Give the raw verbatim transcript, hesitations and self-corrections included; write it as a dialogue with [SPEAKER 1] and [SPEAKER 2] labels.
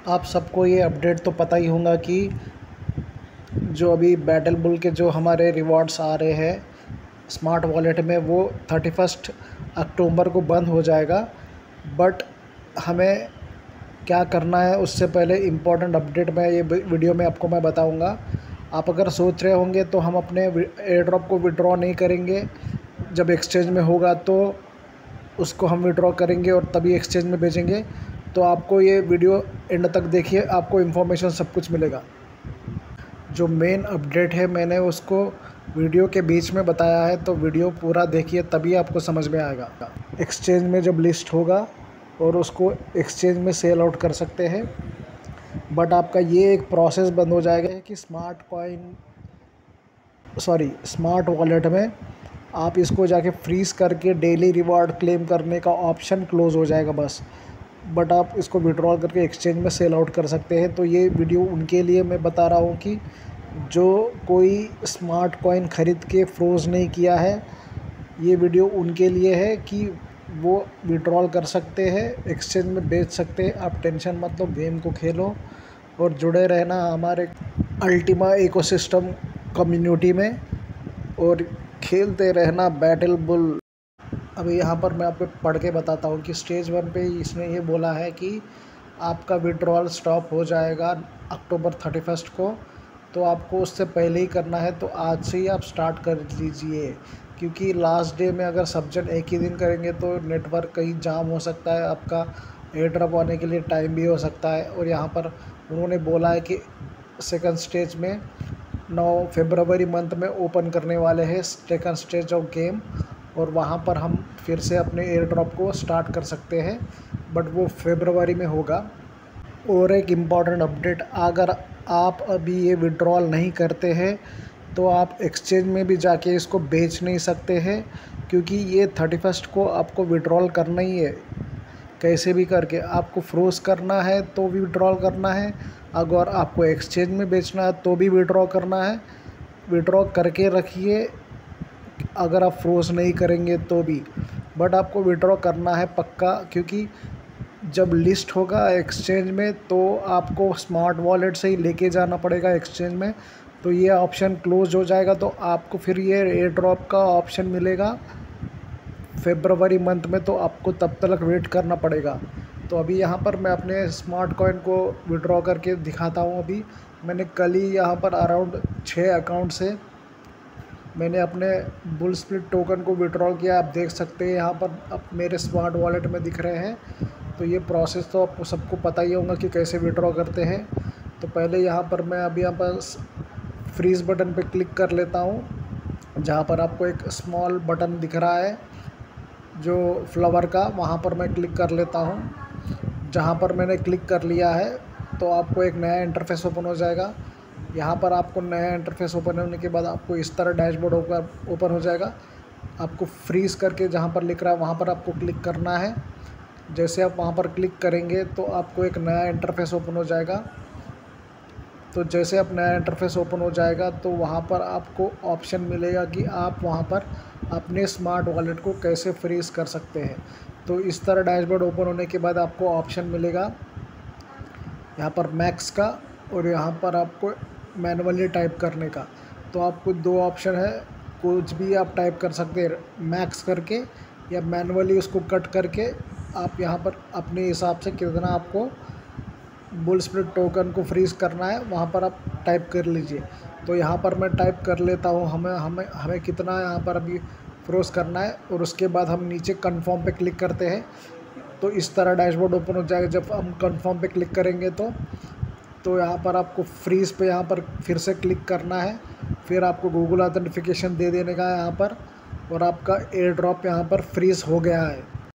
[SPEAKER 1] आप सबको ये अपडेट तो पता ही होगा कि जो अभी बैटल बुल के जो हमारे रिवॉर्ड्स आ रहे हैं स्मार्ट वॉलेट में, वो थर्टी फर्स्ट अक्टूबर को बंद हो जाएगा। बट हमें क्या करना है उससे पहले इम्पोर्टेंट अपडेट मैं ये वीडियो में आपको मैं बताऊंगा। आप अगर सोच रहे होंगे तो हम अपने एयर ड्रॉप को विड्रॉ नहीं करेंगे, जब एक्सचेंज में होगा तो उसको हम विड्रॉ करेंगे और तभी एक्सचेंज में भेजेंगे। तो आपको ये वीडियो एंड तक देखिए, आपको इन्फॉर्मेशन सब कुछ मिलेगा। जो मेन अपडेट है मैंने उसको वीडियो के बीच में बताया है, तो वीडियो पूरा देखिए तभी आपको समझ में आएगा। एक्सचेंज में जब लिस्ट होगा और उसको एक्सचेंज में सेल आउट कर सकते हैं। बट आपका ये एक प्रोसेस बंद हो जाएगा कि smart coin sorry smart wallet में आप इसको जाके फ्रीज़ करके डेली रिवॉर्ड क्लेम करने का ऑप्शन क्लोज़ हो जाएगा बस। बट आप इसको विड्रॉल करके एक्सचेंज में सेल आउट कर सकते हैं। तो ये वीडियो उनके लिए मैं बता रहा हूँ कि जो कोई स्मार्ट कॉइन ख़रीद के फ्रोज़ नहीं किया है, ये वीडियो उनके लिए है कि वो विड्रॉल कर सकते हैं, एक्सचेंज में बेच सकते हैं। आप टेंशन मत लो, गेम को खेलो और जुड़े रहना हमारे अल्टीमा इकोसिस्टम कम्युनिटी में और खेलते रहना बैटल बुल। अभी यहाँ पर मैं आपको पढ़ के बताता हूँ कि स्टेज वन पे इसने ये बोला है कि आपका विड्रॉल स्टॉप हो जाएगा अक्टूबर थर्टी फर्स्ट को। तो आपको उससे पहले ही करना है, तो आज से ही आप स्टार्ट कर लीजिए, क्योंकि लास्ट डे में अगर सब जन एक ही दिन करेंगे तो नेटवर्क कहीं जाम हो सकता है, आपका एयर ड्रॉप आने के लिए टाइम भी हो सकता है। और यहाँ पर उन्होंने बोला है कि सेकंड स्टेज में नौ फरवरी मंथ में ओपन करने वाले हैं सेकंड स्टेज ऑफ गेम, और वहाँ पर हम फिर से अपने एयर ड्रॉप को स्टार्ट कर सकते हैं। बट वो फरवरी में होगा। और एक इम्पॉर्टेंट अपडेट, अगर आप अभी ये विड्रॉल नहीं करते हैं तो आप एक्सचेंज में भी जाके इसको बेच नहीं सकते हैं, क्योंकि ये थर्टी फर्स्ट को आपको विड्रॉल करना ही है कैसे भी करके। आपको फ्रोज़ करना है तो भी विड्रॉल करना है, अगर आपको एक्सचेंज में बेचना है तो भी विड्रॉ करना है। विड्रॉ करके रखिए, अगर आप फ्रोज़ नहीं करेंगे तो भी, बट आपको विड्रॉ करना है पक्का, क्योंकि जब लिस्ट होगा एक्सचेंज में तो आपको स्मार्ट वॉलेट से ही लेके जाना पड़ेगा एक्सचेंज में। तो ये ऑप्शन क्लोज हो जाएगा, तो आपको फिर ये एयर ड्रॉप का ऑप्शन मिलेगा फरवरी मंथ में, तो आपको तब तक वेट करना पड़ेगा। तो अभी यहाँ पर मैं अपने स्मार्ट कॉइन को विड्रॉ करके दिखाता हूँ। अभी मैंने कल ही यहाँ पर अराउंड छः अकाउंट से मैंने अपने बुल स्प्लिट टोकन को विड्रॉल किया। आप देख सकते हैं यहाँ पर अब मेरे स्मार्ट वॉलेट में दिख रहे हैं। तो ये प्रोसेस तो आपको सबको पता ही होगा कि कैसे विड्रॉ करते हैं। तो पहले यहाँ पर मैं अभी यहाँ पर फ्रीज़ बटन पे क्लिक कर लेता हूँ, जहाँ पर आपको एक स्मॉल बटन दिख रहा है जो फ्लावर का, वहाँ पर मैं क्लिक कर लेता हूँ। जहाँ पर मैंने क्लिक कर लिया है तो आपको एक नया इंटरफेस ओपन हो जाएगा। यहाँ पर आपको नया इंटरफेस ओपन होने के बाद आपको इस तरह डैशबोर्ड ओपन ओपन हो जाएगा। आपको फ्रीज़ करके जहाँ पर लिख रहा है वहाँ पर आपको क्लिक करना है। जैसे आप वहाँ पर क्लिक करेंगे तो आपको एक नया इंटरफेस ओपन हो जाएगा। तो जैसे आप नया इंटरफेस ओपन हो जाएगा तो वहाँ पर आपको ऑप्शन मिलेगा कि आप वहाँ पर अपने स्मार्ट वॉलेट को कैसे फ्रीज़ कर सकते हैं। तो इस तरह डैशबोर्ड ओपन होने के बाद आपको ऑप्शन मिलेगा यहाँ पर मैक्स का, और यहाँ पर आपको मैनुअली टाइप करने का। तो आपको दो ऑप्शन है, कुछ भी आप टाइप कर सकते हैं मैक्स करके, या मैनुअली उसको कट करके आप यहाँ पर अपने हिसाब से कितना आपको बुल स्प्लिट टोकन को फ्रीज़ करना है वहाँ पर आप टाइप कर लीजिए। तो यहाँ पर मैं टाइप कर लेता हूँ हमें हमें हमें कितना यहाँ पर अभी फ्रोज़ करना है, और उसके बाद हम नीचे कन्फर्म पे क्लिक करते हैं। तो इस तरह डैशबोर्ड ओपन हो जाएगा। जब हम कन्फर्म पे क्लिक करेंगे तो तो यहाँ पर आपको फ्रीज़ पे यहाँ पर फिर से क्लिक करना है, फिर आपको गूगल ऑथेंटिफिकेशन दे देने का है यहाँ पर, और आपका एयर ड्रॉप यहाँ पर फ्रीज़ हो गया है।